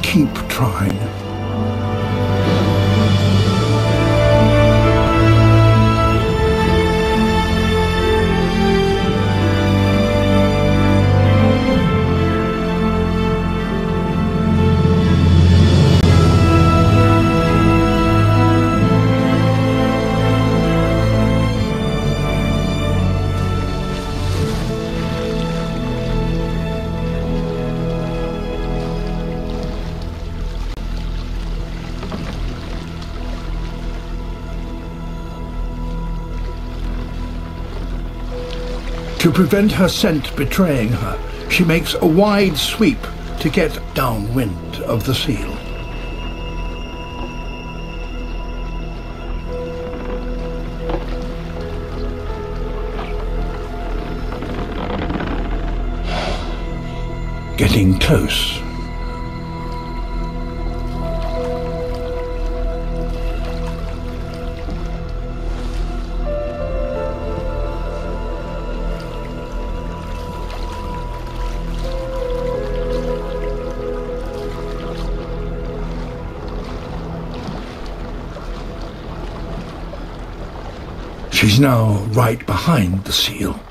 keep trying. To prevent her scent betraying her, she makes a wide sweep to get downwind of the seal. Getting close. She's now right behind the seal.